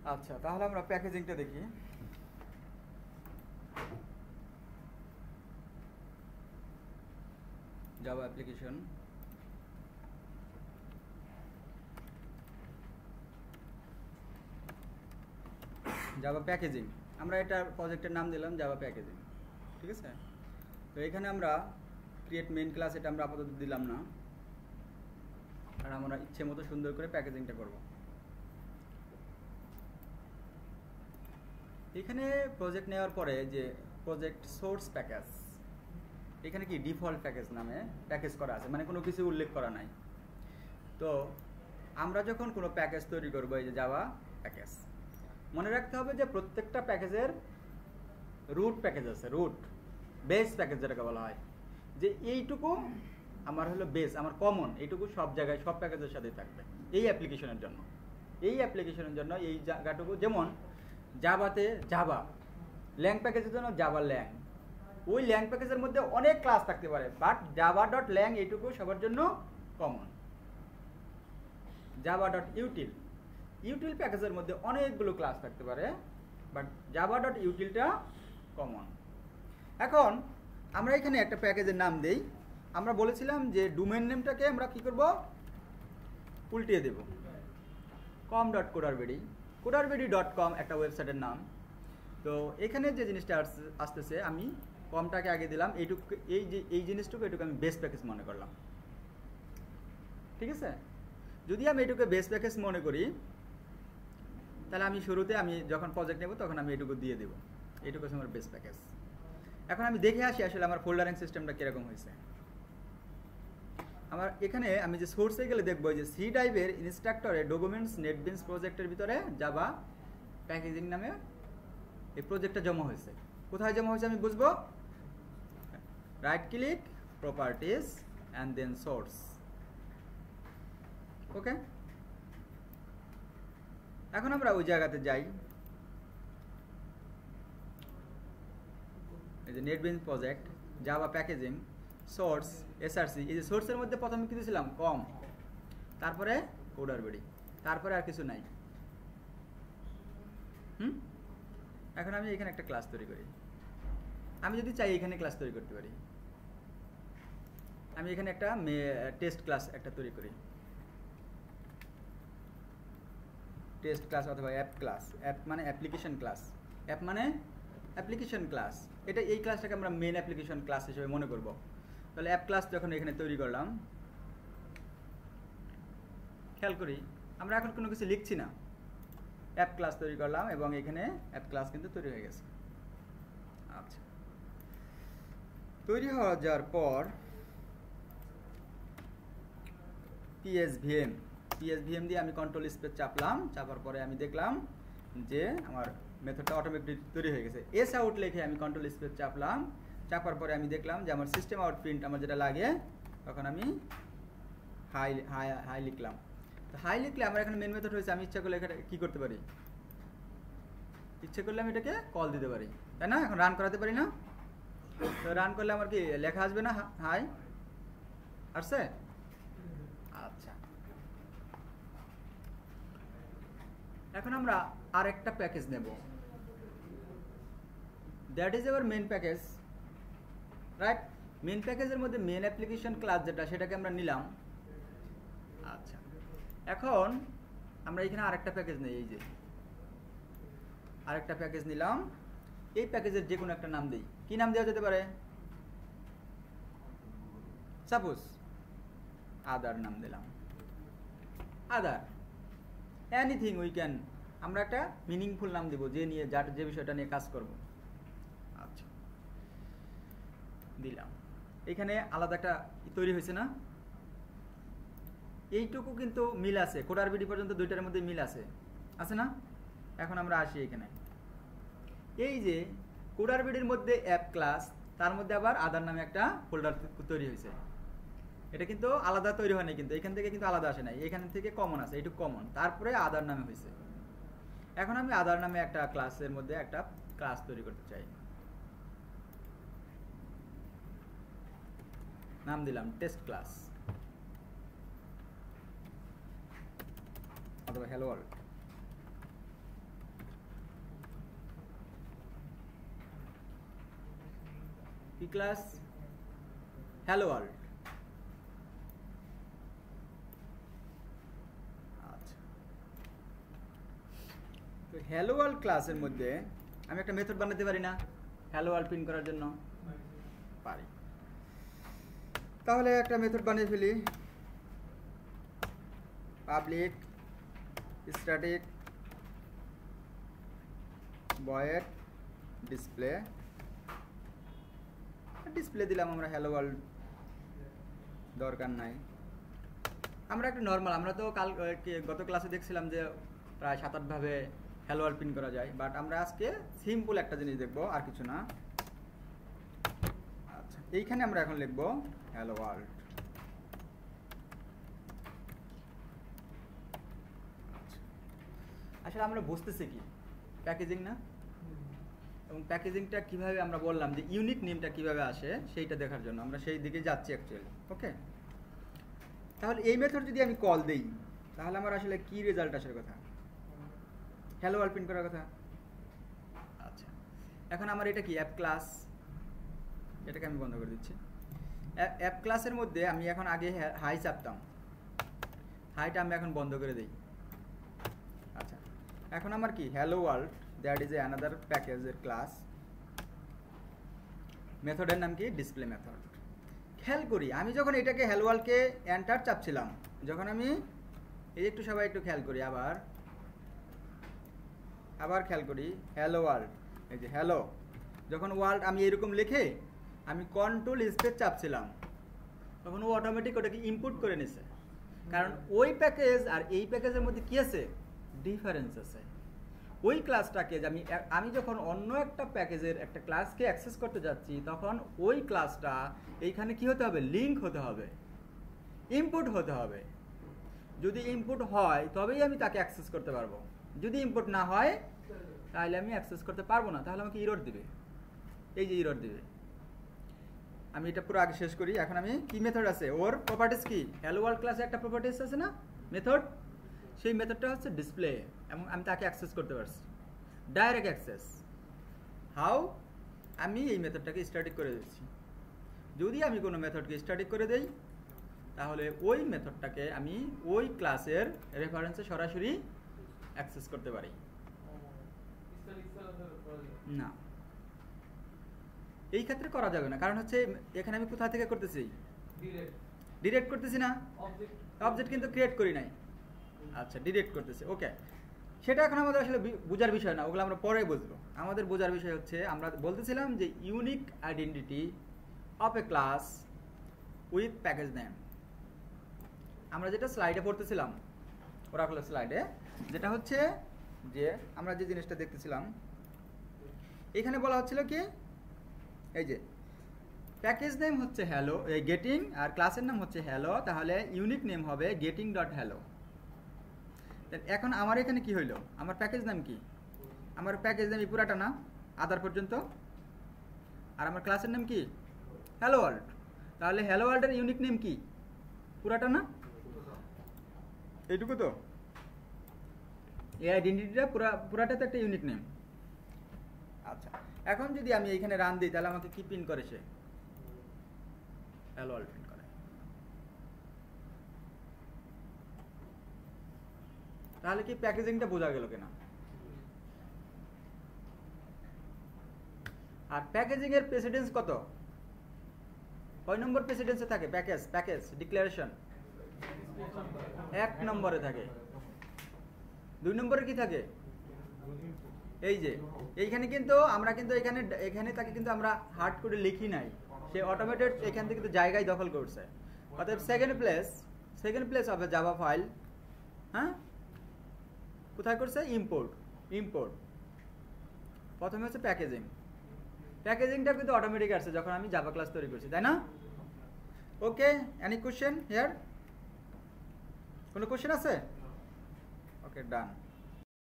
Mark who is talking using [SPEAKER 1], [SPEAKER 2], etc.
[SPEAKER 1] আচ্ছা, তাহলে আমরা প্যাকেজিংটা দেখি। জাভা অ্যাপ্লিকেশন, জাভা প্যাকেজিং, আমরা এটা প্রজেক্টের নাম দিলাম জাভা প্যাকেজিং, ঠিক আছে। তো এখানে আমরা ক্রিয়েট মেইন ক্লাস, এটা আমরা আপাতত দিলাম না, আর আমরা ইচ্ছে মতো সুন্দর করে প্যাকেজিংটা করব। এখানে প্রজেক্ট নেওয়ার পরে যে প্রজেক্ট সোর্স প্যাকেজ, এখানে কি ডিফল্ট প্যাকেজ নামে প্যাকেজ করা আছে, মানে কোনো কিছু উল্লেখ করা নাই। তো আমরা যখন কোনো প্যাকেজ তৈরি করবো, এই যে জাভা প্যাকেজ, মনে রাখতে হবে যে প্রত্যেকটা প্যাকেজের রুট প্যাকেজ আছে, রুট বেস প্যাকেজ যেটাকে বলা হয়, যে এইটুকু আমার হলো বেস, আমার কমন, এইটুকু সব জায়গায় সব প্যাকেজের সাথেই থাকবে এই অ্যাপ্লিকেশনের জন্য। এই অ্যাপ্লিকেশনের জন্য এই জায়গাটুকু, যেমন জাভাতে জাভা ল্যাং প্যাকেজের জন্য জাভা ল্যাং, ওই ল্যাং প্যাকেজের মধ্যে অনেক ক্লাস থাকতে পারে, বাট জাভা ডট ল্যাং এইটুকু সবার জন্য common. Java dot util, util প্যাকেজের মধ্যে অনেকগুলো ক্লাস থাকতে পারে, বাট জাভা ডট ইউটিলটা কমন। এখন আমরা এখানে একটা প্যাকেজের নাম দেই, আমরা বলেছিলাম যে ডোমেইন নেমটাকে আমরা কি করব, উল্টিয়ে দেব, com.coderbedi.com একটা ওয়েবসাইটের নাম। তো এখানে যে জিনিসটা আসতেছে, আমি কমটাকে আগে দিলাম, এইটুকু এই জিনিসটুকু এটুকু আমি বেস প্যাকেজ মনে করলাম, ঠিক আছে। যদি আমি এটুকু বেস প্যাকেজ মনে করি, তাহলে আমি শুরুতে আমি যখন প্রজেক্ট নেব তখন আমি এটুকু দিয়ে দেব, এইটুকু আমার বেস প্যাকেজ। এখন আমি দেখে আসি আসলে আমার ফোল্ডারিং সিস্টেমটা কীরকম হয়েছে। আমার এখানে আমি যে সোর্সে গেলে দেখবো যে সি ড্রাইভের ইনস্ট্রাক্টরে ডকুমেন্টস নেটবিনস প্রজেক্টের ভিতরে জাভা প্যাকেজিং নামে এই প্রজেক্টটা জমা হয়েছে। কোথায় জমা হয়েছে আমি বুঝবো, right click, properties and then source. Okay, এখন আমরা ওই জায়গাতে যাই, এই যে NetBeans project, Java packaging, source, SRC. এই যে সোর্সের মধ্যে প্রথমে কি দিয়েছিলাম, কম, তারপরে কোডারবেডি, তারপরে আর কিছু নাই। এখন আমি এখানে একটা ক্লাস তৈরি করি, আমি যদি চাই এখানে ক্লাস তৈরি করতে পারি। আমি এখানে একটা টেস্ট ক্লাস একটা তৈরি করি, টেস্ট ক্লাস অথবা অ্যাপ ক্লাস। অ্যাপ মানে অ্যাপ্লিকেশন ক্লাস, অ্যাপ মানে অ্যাপ্লিকেশন ক্লাস। এটা এই ক্লাসটাকে আমরা মেন অ্যাপ্লিকেশন ক্লাস হিসেবে মনে করব। তাহলে অ্যাপ ক্লাস যখন এখানে তৈরি করলাম, খেয়াল করি আমরা এখন কোনো কিছু লিখছি না, অ্যাপ ক্লাস তৈরি করলাম এবং এখানে অ্যাপ ক্লাস কিন্তু তৈরি হয়ে গেছে। আচ্ছা, তৈরি হওয়া যাওয়ার পর পিএসভিএম দিয়ে আমি কন্ট্রোল স্পেস চাপলাম, চাপার পরে আমি দেখলাম যে আমার মেথডটা অটোমেটিক তৈরি হয়ে গেছে। এস আউট লিখে আমি কন্ট্রোল স্পেস চাপলাম, চাপার পরে আমি দেখলাম যে আমার সিস্টেম আউট প্রিন্ট আমার যেটা লাগে, তখন আমি হাই লিখলাম। তো হাই লিখলে আমার এখানে মেন মেথড হয়েছে, আমি ইচ্ছা করলে এখানে কী করতে পারি, ইচ্ছে করলে আমি এটাকে কল দিতে পারি, তাই না? এখন রান করাতে পারি না? তো রান করলে আমার কি লেখা আসবে না হাই? আসছে? আচ্ছা, এখন আমরা আরেকটা প্যাকেজ নেব, that is our main package, right? Main প্যাকেজের মধ্যে মেন অ্যাপ্লিকেশন ক্লাস যেটা, সেটাকে আমরা নিলাম। আচ্ছা, এখন আমরা এখানে আরেকটা প্যাকেজ নেই, এই যে আরেকটা প্যাকেজ নিলাম, এই প্যাকেজের যে কোনো একটা নাম দিই। কি নাম দেওয়া যেতে পারে? সাপোজ আদার নাম দিলাম, আদার, এনিথিং উই ক্যান, আমরা একটা মিনিংফুল নাম দেবো যে নিয়ে যে বিষয়টা নিয়ে কাজ করব। আচ্ছা, দিলাম। এখানে আলাদা একটা তৈরি হয়েছে না? এইটুকু কিন্তু মিল আছে, কোডারবিডি পর্যন্ত দুইটার মধ্যে মিল আছে, আছে না? এখন আমরা আসি এখানে, এই যে কোডারবিডির মধ্যে অ্যাপ ক্লাস, তার মধ্যে আবার আদার নামে একটা ফোল্ডার তৈরি হয়েছে। এটা কিন্তু আলাদা তৈরি হয়নি, কিন্তু এখান থেকে কিন্তু আলাদা আসে নাই, এখান থেকে কমন আছে, এইটুকু কমন, তারপরে আদার নামে হয়েছে। এখন আমি আদার নামে একটা ক্লাসের মধ্যে একটা ক্লাস তৈরি করতে চাই, নাম দিলাম টেস্ট ক্লাস অথবা হ্যালো ওয়ার্ল্ড। কি ক্লাস? Hello world. আচ্ছা, তো হ্যালো ওয়ার্ল্ড ক্লাসের মধ্যে আমি একটা মেথড বানাতে পারি না হ্যালো ওয়ার্ল্ড প্রিন্ট করার জন্য? পারি। তাহলে একটা মেথড বানিয়ে ফেলি, public static void display. Display দিলাম আমরা হ্যালো ওয়ার্ল্ড, দরকার নাই। আমরা একটা নর্মাল, আমরা তো গত ক্লাসে দেখছিলাম যে প্রায় 7-8 ভাবে হ্যালো ওয়ার্ল্ড প্রিন্ট করা যায়, বাট আমরা আজকে সিম্পল একটা জিনিস দেখবো, আর কিছু না। আচ্ছা, এইখানে আমরা এখন লিখবো হ্যালো ওয়ার্ল্ড। আসলে আমরা বুঝতেছি কি প্যাকেজিং না, এবং প্যাকেজিংটা কিভাবে আমরা বললাম যে ইউনিক নেমটা কিভাবে আসে সেইটা দেখার জন্য আমরা সেই দিকে যাচ্ছি অ্যাকচুয়ালি। ওকে, তাহলে এই মেথড যদি আমি কল দেই তাহলে আমার আসলে কি রেজাল্ট আসার কথা? হ্যালো ওয়ার্ল্ড প্রিন্ট করার কথা। আচ্ছা, এখন আমার এটা কি অ্যাপ ক্লাস, এটাকে আমি বন্ধ করে দিচ্ছি। অ্যাপ ক্লাসের মধ্যে আমি এখন আগে হাই চাপতাম, হাইটা আমি এখন বন্ধ করে দিই। আচ্ছা, এখন আমার কি hello world, that is another প্যাকেজের ক্লাস। মেথডের নাম কি? Display method. খেয়াল করি আমি যখন এটাকে হ্যালো ওয়ার্ল্ডকে এন্টার চাপছিলাম, যখন আমি এই একটু সবাই একটু খেয়াল করি, আবার খেয়াল করি হ্যালো ওয়ার্ল্ড, এই যে হ্যালো, যখন ওয়ার্ল্ড আমি এরকম লিখে আমি কন্ট্রোল স্পেস চাপছিলাম তখন ও অটোমেটিক ওটাকে ইনপুট করে নিছে। কারণ ওই প্যাকেজ আর এই প্যাকেজের মধ্যে কি আছে? ডিফারেন্স আছে। ওই ক্লাসটাকে আমি যখন অন্য একটা প্যাকেজের একটা ক্লাসকে অ্যাক্সেস করতে যাচ্ছি তখন ওই ক্লাসটা এইখানে কি হতে হবে? লিঙ্ক হতে হবে, ইনপুট হতে হবে। যদি ইনপুট হয় তবেই আমি তাকে অ্যাক্সেস করতে পারবো, যদি ইনপুট না হয় তাহলে আমি অ্যাক্সেস করতে পারবো না, তাহলে আমাকে ইরর দিবে। এই যে ইরর দিবে। আমি এটা পুরো আগে শেষ করি। এখন আমি কি মেথড আছে, ওর প্রপার্টিস কি? হ্যালো ওয়ার্ল্ড ক্লাসে একটা প্রপার্টিস আছে না মেথড, সেই মেথডটা হচ্ছে ডিসপ্লে, এবং আমি তাকে অ্যাক্সেস করতে পারছি ডাইরেক্ট অ্যাক্সেস। হাউ? আমি এই মেথডটাকে স্ট্যাটিক করে দিচ্ছি। যদি আমি কোনো মেথডকে স্ট্যাটিক করে দেই তাহলে ওই মেথডটাকে আমি ওই ক্লাসের রেফারেন্সে সরাসরি অ্যাক্সেস করতে পারি না। এই ক্ষেত্রে করা যাবে না, কারণ হচ্ছে এখানে আমি কোথা থেকে করতেছি? ডিরেক্ট করতেছি না, অবজেক্ট কিন্তু ক্রিয়েট করি নাই। আচ্ছা, ডিরেক্ট করতেছি। ওকে, সেটা এখন আমাদের আসলে বোঝার বিষয় না, ওগুলো আমরা পরে বুঝবো। আমাদের বোঝার বিষয় হচ্ছে আমরা বলতেছিলাম যে unique identity of a class with package name. আমরা যেটা স্লাইডে পড়তেছিলাম, ওরাকল স্লাইডে, যেটা হচ্ছে যে আমরা যে জিনিসটা দেখতেছিলাম এখানে বলা হচ্ছিল কি, এই যে প্যাকেজ নেম হচ্ছে হ্যালো, এই গেটিং, আর ক্লাসের নাম হচ্ছে হ্যালো, তাহলে ইউনিক নেম হবে গেটিং ডট হ্যালো। এখন আমার এখানে কি হইলো? আমার প্যাকেজ নাম কি? আমার প্যাকেজ নাম এই পুরাটা না, আদার পর্যন্ত, আর আমার ক্লাসের নাম কি? Hello world. তাহলে হ্যালো ওয়ার্ল্ডের ইউনিক নেম কি? পুরাটা না, এইটুকু তো। এই আইডেন্টিটিটা পুরাটা তো একটা ইউনিক নেম। আচ্ছা, এখন যদি আমি এইখানে রান দিই তাহলে আমাকে কি প্রিন্ট করে? সে হ্যালো ওয়ার্ল্ড প্রিন্ট করে। তাহলে কি প্যাকেজিংটা বোঝা গেল কিনা? আর প্যাকেজিং এর প্রেসিডেন্স কত? কয় নম্বর প্রেসিডেন্সে থাকে? প্যাকেজ ডিক্লারেশন 1 নম্বরে থাকে। 2 নম্বরে কি থাকে? এই যে এইখানে কিন্তু আমরা কিন্তু এখানে তাকে কিন্তু আমরা হার্ড করে লিখি নাই, সে অটোমেটেড এখান থেকে কিন্তু জায়গায় দখল করছে। অতএব second place of a Java file, হ্যাঁ, কোথায় করছে? ইম্পোর্ট। প্রথমে হচ্ছে প্যাকেজিংটা কিন্তু অটোমেটিক আসছে যখন আমি জাভা ক্লাস তৈরি করছি, তাই না? Okay, any question here? কোনো কোশ্চেন আছে? ওকে, ডান।